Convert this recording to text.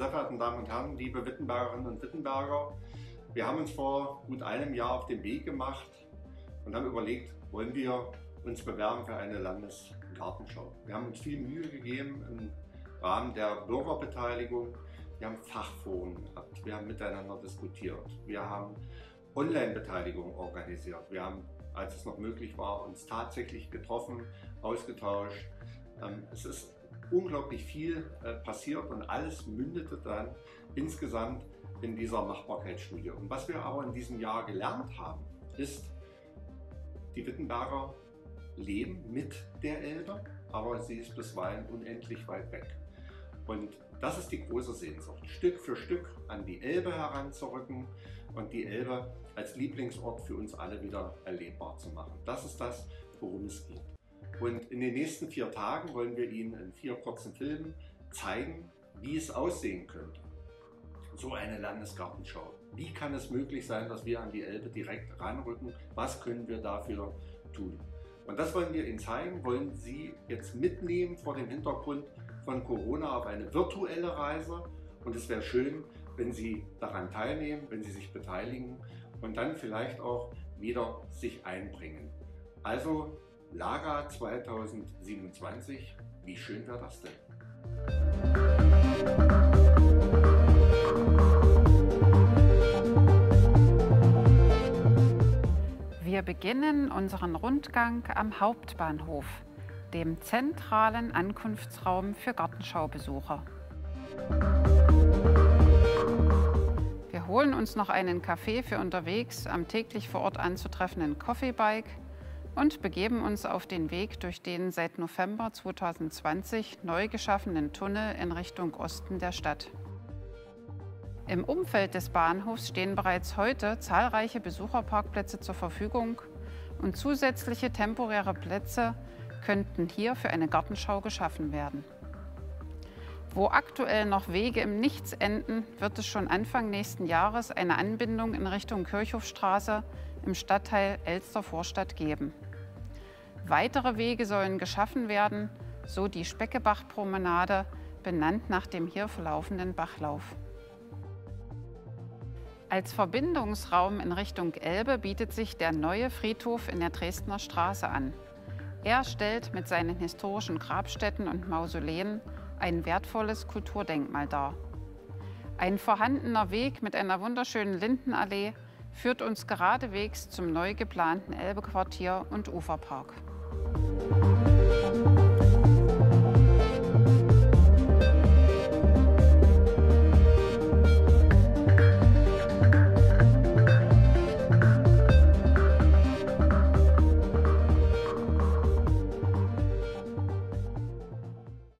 sehr verehrten Damen und Herren, liebe Wittenbergerinnen und Wittenberger, wir haben uns vor gut einem Jahr auf den Weg gemacht und haben überlegt, wollen wir uns bewerben für eine Landesgartenschau. Wir haben uns viel Mühe gegeben im Rahmen der Bürgerbeteiligung. Wir haben Fachforen gehabt, wir haben miteinander diskutiert, wir haben Online-Beteiligung organisiert, wir haben, als es noch möglich war, uns tatsächlich getroffen, ausgetauscht. Es ist unglaublich viel passiert und alles mündete dann insgesamt in dieser Machbarkeitsstudie. Und was wir aber in diesem Jahr gelernt haben, ist, die Wittenberger leben mit der Elbe, aber sie ist bisweilen unendlich weit weg. Und das ist die große Sehnsucht, Stück für Stück an die Elbe heranzurücken und die Elbe als Lieblingsort für uns alle wieder erlebbar zu machen. Das ist das, worum es geht. Und in den nächsten 4 Tagen wollen wir Ihnen in 4 kurzen Filmen zeigen, wie es aussehen könnte. So eine Landesgartenschau. Wie kann es möglich sein, dass wir an die Elbe direkt ranrücken? Was können wir dafür tun? Und das wollen wir Ihnen zeigen, wollen Sie jetzt mitnehmen vor dem Hintergrund von Corona auf eine virtuelle Reise. Und es wäre schön, wenn Sie daran teilnehmen, wenn Sie sich beteiligen und dann vielleicht auch wieder sich einbringen. Also Laga 2027, wie schön wäre das denn? Wir beginnen unseren Rundgang am Hauptbahnhof, dem zentralen Ankunftsraum für Gartenschaubesucher. Wir holen uns noch einen Kaffee für unterwegs am täglich vor Ort anzutreffenden Coffee Bike und begeben uns auf den Weg durch den seit November 2020 neu geschaffenen Tunnel in Richtung Osten der Stadt. Im Umfeld des Bahnhofs stehen bereits heute zahlreiche Besucherparkplätze zur Verfügung und zusätzliche temporäre Plätze könnten hier für eine Gartenschau geschaffen werden. Wo aktuell noch Wege im Nichts enden, wird es schon Anfang nächsten Jahres eine Anbindung in Richtung Kirchhofstraße im Stadtteil Elster-Vorstadt geben. Weitere Wege sollen geschaffen werden, so die Speckebach-Promenade, benannt nach dem hier verlaufenden Bachlauf. Als Verbindungsraum in Richtung Elbe bietet sich der neue Friedhof in der Dresdner Straße an. Er stellt mit seinen historischen Grabstätten und Mausoleen ein wertvolles Kulturdenkmal dar. Ein vorhandener Weg mit einer wunderschönen Lindenallee führt uns geradewegs zum neu geplanten Elbequartier und Uferpark.